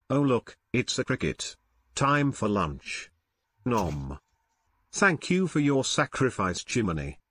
Oh look, it's a cricket. Time for lunch. Nom. Thank you for your sacrifice, Jiminy.